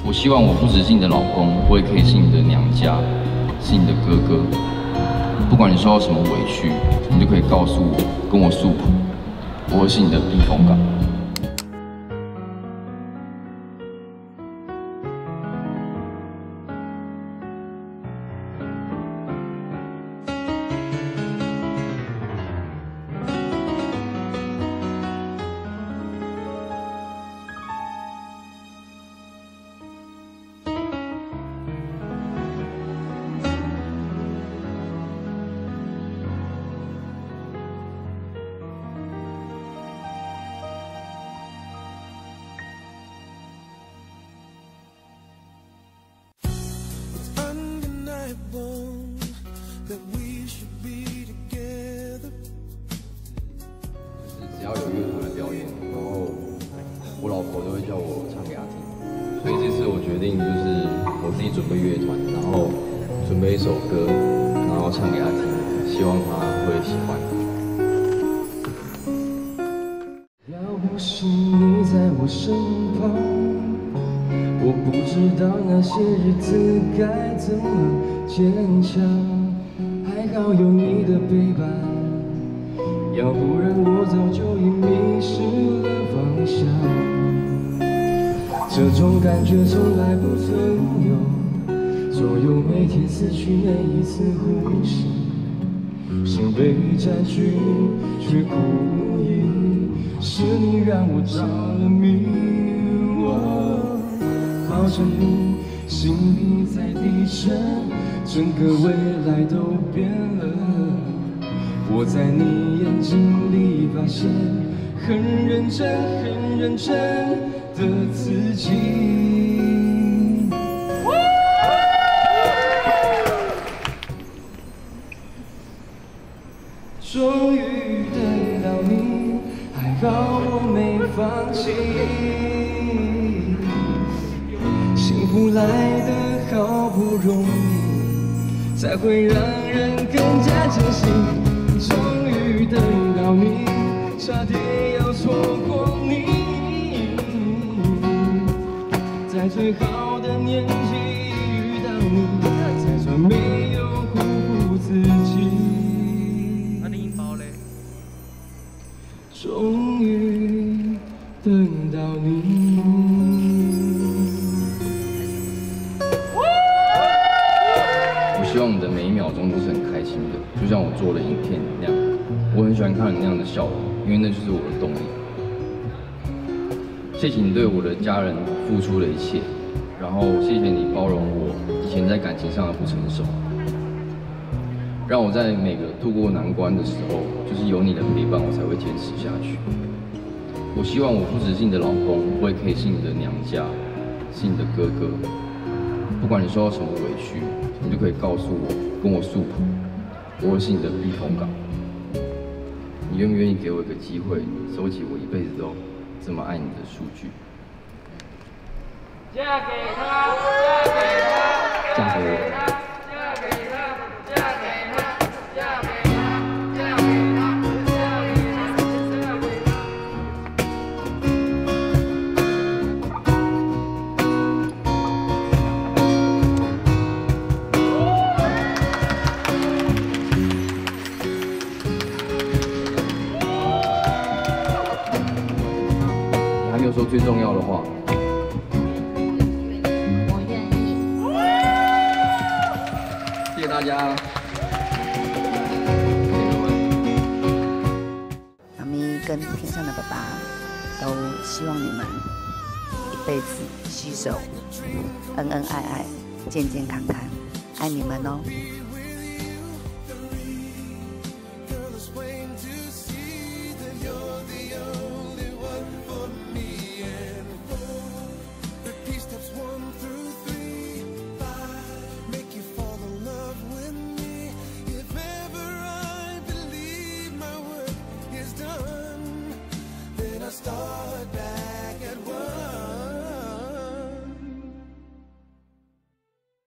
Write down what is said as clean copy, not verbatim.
我希望我不只是你的老公，我也可以是你的娘家，是你的哥哥。不管你受到什么委屈，你都可以告诉我，跟我诉苦，我会是你的避风港。 只要有乐团的表演，然后我老婆都会叫我唱给她听，所以这次我决定就是我自己准备乐团，然后准备一首歌，然后唱给她听，希望她会喜欢。 要不是你在我身旁，我不知道那些日子该怎么坚强。还好有你的陪伴。 要不然我早就已迷失了方向，这种感觉从来不曾有。所有每天死去每一次呼吸，心被占据却哭不已，是你让我着了迷。我靠着你，心里在地震，整个未来都变了。 我在你眼睛里发现很认真、很认真的自己。终于等到你，还好我没放弃。幸福来得好不容易，才会让人更加珍惜。 终于等到你，差点要错过你，在最好的年纪遇到你，才算没有辜负自己。那你音包嘞？终于等到你。 希望你的每一秒钟都是很开心的，就像我做的影片那样。我很喜欢看你那样的笑容，因为那就是我的动力。谢谢你对我的家人付出的一切，然后谢谢你包容我以前在感情上的不成熟，让我在每个度过难关的时候，就是有你的陪伴，我才会坚持下去。我希望我不只是你的老公，我也可以是你的娘家，是你的哥哥。不管你受到什么委屈。 你就可以告诉我，跟我诉苦，我会是你的避风港。你愿不愿意给我一个机会，收起我一辈子都这么爱你的数据？ 嫁给他，嫁给他， 嫁给我。 嫁给他，嫁给他，嫁给他，嫁给他，嫁给他。 你还没有说最重要的话。 谢谢大家。 妈咪跟天上的爸爸都希望你们一辈子携手，恩恩爱爱，健健康康，爱你们哦。